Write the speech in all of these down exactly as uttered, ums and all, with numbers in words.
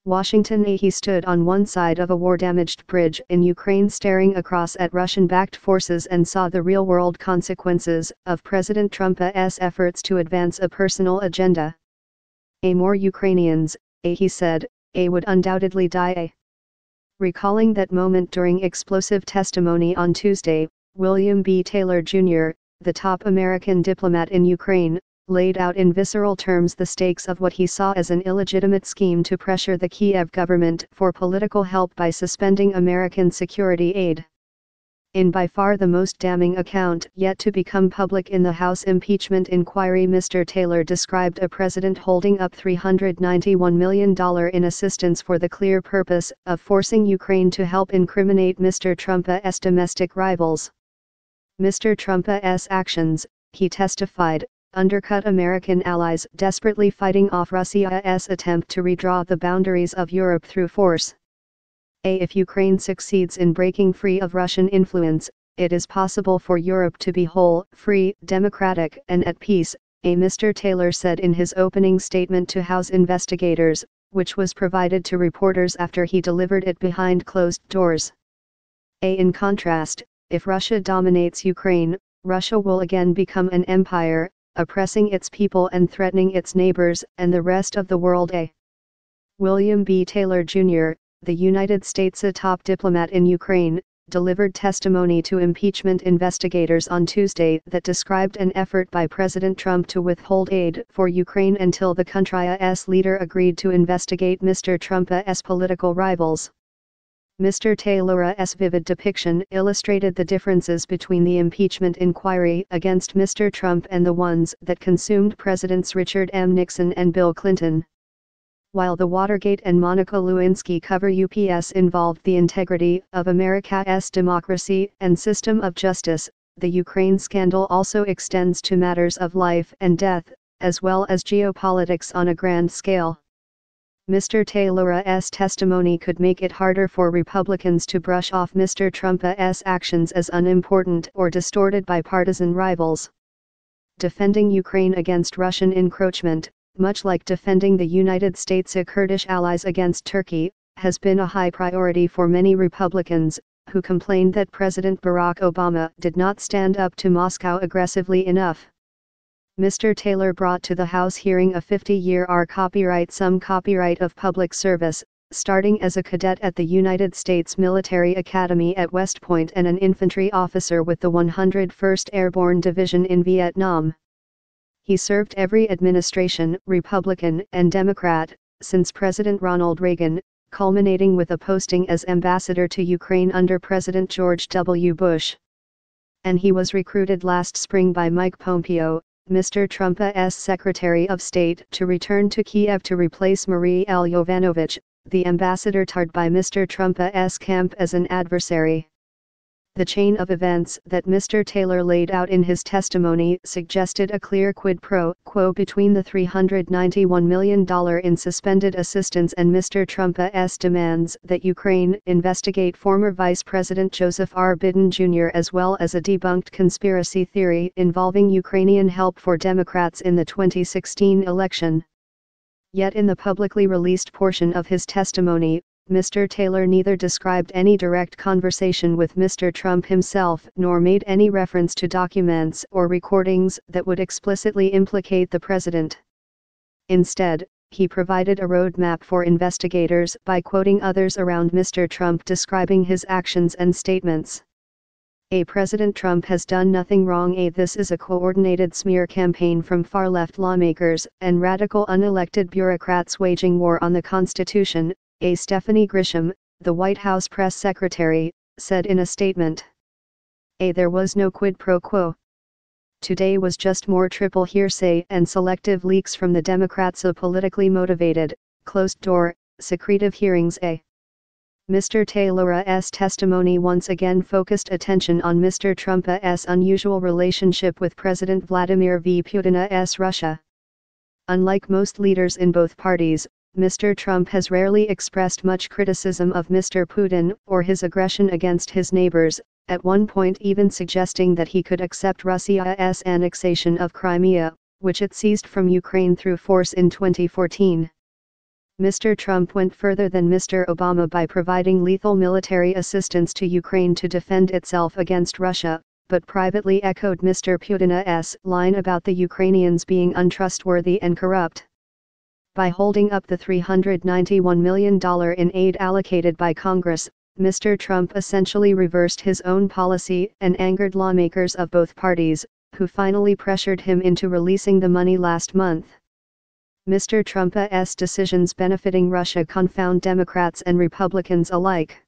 Washington. He stood on one side of a war-damaged bridge in Ukraine staring across at Russian-backed forces and saw the real-world consequences of President Trump's efforts to advance a personal agenda. A more Ukrainians, a he said, a would undoubtedly die. A. Recalling that moment during explosive testimony on Tuesday, William B. Taylor Junior, the top American diplomat in Ukraine, laid out in visceral terms the stakes of what he saw as an illegitimate scheme to pressure the Kiev government for political help by suspending American security aid. In by far the most damning account yet to become public in the House impeachment inquiry, Mister Taylor described a president holding up three hundred ninety-one million dollars in assistance for the clear purpose of forcing Ukraine to help incriminate Mister Trump's domestic rivals. Mister Trump's actions, he testified, undercut American allies desperately fighting off Russia's attempt to redraw the boundaries of Europe through force. A. If Ukraine succeeds in breaking free of Russian influence, it is possible for Europe to be whole, free, democratic, and at peace, a Mister Taylor said in his opening statement to House investigators, which was provided to reporters after he delivered it behind closed doors. A. In contrast, if Russia dominates Ukraine, Russia will again become an empire, oppressing its people and threatening its neighbors and the rest of the world. A. William B. Taylor Junior, the United States' top diplomat in Ukraine, delivered testimony to impeachment investigators on Tuesday that described an effort by President Trump to withhold aid for Ukraine until the country's leader agreed to investigate Mister Trump's political rivals. Mister Taylor's vivid depiction illustrated the differences between the impeachment inquiry against Mister Trump and the ones that consumed Presidents Richard M. Nixon and Bill Clinton. While the Watergate and Monica Lewinsky cover ups involved the integrity of America's democracy and system of justice, the Ukraine scandal also extends to matters of life and death, as well as geopolitics on a grand scale. Mister Taylor's testimony could make it harder for Republicans to brush off Mister Trump's actions as unimportant or distorted by partisan rivals. Defending Ukraine against Russian encroachment, much like defending the United States' Kurdish allies against Turkey, has been a high priority for many Republicans, who complained that President Barack Obama did not stand up to Moscow aggressively enough. Mister Taylor brought to the House hearing a fifty-year R copyright sum copyright of public service, starting as a cadet at the United States Military Academy at West Point and an infantry officer with the one hundred first Airborne Division in Vietnam. He served every administration, Republican and Democrat, since President Ronald Reagan, culminating with a posting as ambassador to Ukraine under President George W. Bush. And he was recruited last spring by Mike Pompeo, Mister Trump's Secretary of State, to return to Kiev to replace Marie L. Yovanovitch, the ambassador tarred by Mister Trump's camp as an adversary. The chain of events that Mister Taylor laid out in his testimony suggested a clear quid pro quo between the three hundred ninety-one million dollars in suspended assistance and Mister Trump's demands that Ukraine investigate former Vice President Joseph R. Biden Junior as well as a debunked conspiracy theory involving Ukrainian help for Democrats in the twenty sixteen election. Yet in the publicly released portion of his testimony, Mister Taylor neither described any direct conversation with Mister Trump himself nor made any reference to documents or recordings that would explicitly implicate the president. Instead, he provided a roadmap for investigators by quoting others around Mister Trump describing his actions and statements. A President Trump has done nothing wrong. A This is a coordinated smear campaign from far-left lawmakers and radical unelected bureaucrats waging war on the Constitution, A Stephanie Grisham, the White House press secretary, said in a statement. A There was no quid pro quo. Today was just more triple hearsay and selective leaks from the Democrats of politically motivated, closed-door, secretive hearings. A Mister Taylor's testimony once again focused attention on Mister Trump's unusual relationship with President Vladimir V. Putin's Russia. Unlike most leaders in both parties, Mister Trump has rarely expressed much criticism of Mister Putin or his aggression against his neighbors, at one point even suggesting that he could accept Russia's annexation of Crimea, which it seized from Ukraine through force in twenty fourteen. Mister Trump went further than Mister Obama by providing lethal military assistance to Ukraine to defend itself against Russia, but privately echoed Mister Putin's line about the Ukrainians being untrustworthy and corrupt. By holding up the three hundred ninety-one million dollars in aid allocated by Congress, Mister Trump essentially reversed his own policy and angered lawmakers of both parties, who finally pressured him into releasing the money last month. Mister Trump's decisions benefiting Russia confound Democrats and Republicans alike.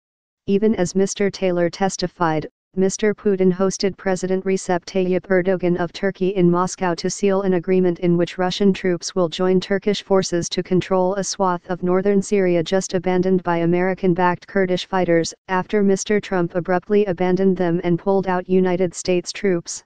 Even as Mister Taylor testified, Mister Putin hosted President Recep Tayyip Erdogan of Turkey in Moscow to seal an agreement in which Russian troops will join Turkish forces to control a swath of northern Syria just abandoned by American-backed Kurdish fighters, after Mister Trump abruptly abandoned them and pulled out United States troops.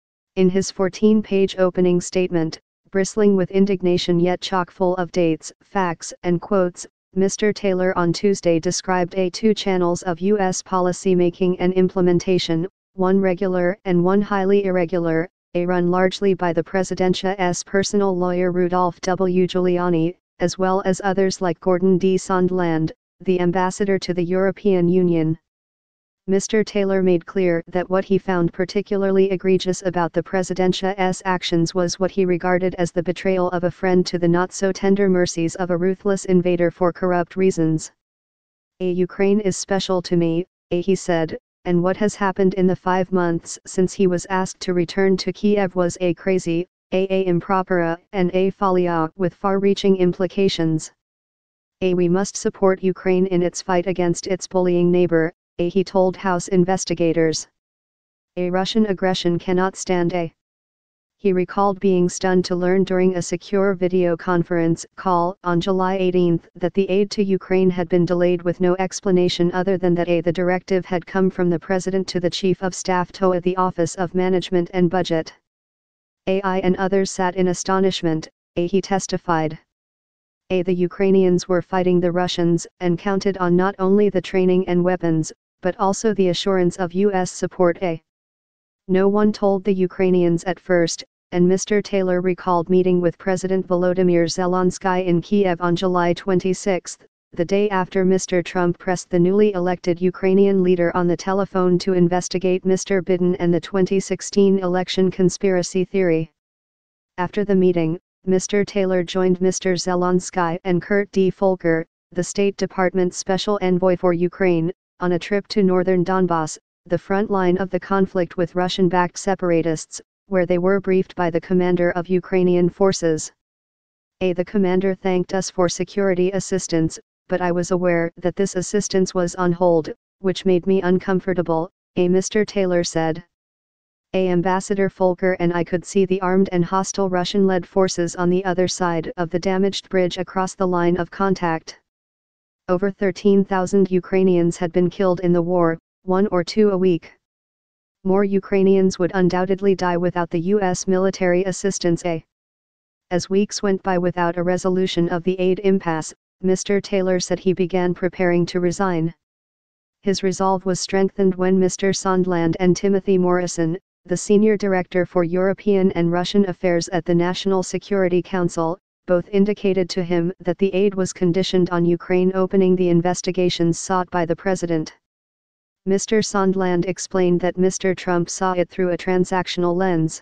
In his fourteen-page opening statement, bristling with indignation yet chock-full of dates, facts, and quotes, Mister Taylor on Tuesday described a two channels of U S policy-making and implementation, one regular and one highly irregular, a run largely by the president's personal lawyer Rudolph W. Giuliani, as well as others like Gordon D. Sondland, the ambassador to the European Union. Mister Taylor made clear that what he found particularly egregious about the president's actions was what he regarded as the betrayal of a friend to the not-so-tender mercies of a ruthless invader for corrupt reasons. A Ukraine is special to me, a he said, and what has happened in the five months since he was asked to return to Kiev was a crazy, a a impropera, and a follia with far-reaching implications. A we must support Ukraine in its fight against its bullying neighbor, a he told House investigators. A Russian aggression cannot stand a. He recalled being stunned to learn during a secure video conference call on July eighteenth that the aid to Ukraine had been delayed with no explanation other than that a the directive had come from the President to the Chief of Staff to a the Office of Management and Budget. A I and others sat in astonishment, a he testified. A the Ukrainians were fighting the Russians and counted on not only the training and weapons, but also the assurance of U S support. A. No one told the Ukrainians at first, and Mister Taylor recalled meeting with President Volodymyr Zelensky in Kiev on July twenty-sixth, the day after Mister Trump pressed the newly elected Ukrainian leader on the telephone to investigate Mister Biden and the twenty sixteen election conspiracy theory. After the meeting, Mister Taylor joined Mister Zelensky and Kurt D. Volker, the State Department's special envoy for Ukraine, on a trip to northern Donbass, the front line of the conflict with Russian-backed separatists, where they were briefed by the commander of Ukrainian forces. A. The commander thanked us for security assistance, but I was aware that this assistance was on hold, which made me uncomfortable, a Mister Taylor said. A. Ambassador Volker and I could see the armed and hostile Russian-led forces on the other side of the damaged bridge across the line of contact. Over thirteen thousand Ukrainians had been killed in the war, one or two a week. More Ukrainians would undoubtedly die without the U S military assistance. A. As weeks went by without a resolution of the aid impasse, Mister Taylor said he began preparing to resign. His resolve was strengthened when Mister Sondland and Timothy Morrison, the senior director for European and Russian affairs at the National Security Council, both indicated to him that the aid was conditioned on Ukraine opening the investigations sought by the president. Mister Sondland explained that Mister Trump saw it through a transactional lens.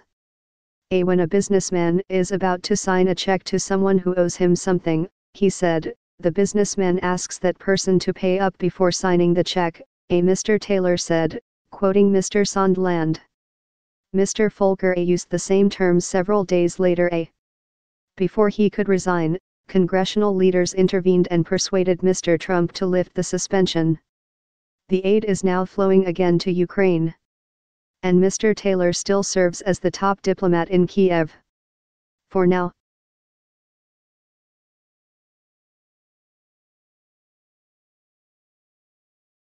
A. When a businessman is about to sign a check to someone who owes him something, he said, the businessman asks that person to pay up before signing the check, a Mister Taylor said, quoting Mister Sondland. Mister Volker used the same terms several days later. A. Before he could resign, congressional leaders intervened and persuaded Mister Trump to lift the suspension. The aid is now flowing again to Ukraine. And Mister Taylor still serves as the top diplomat in Kiev. For now.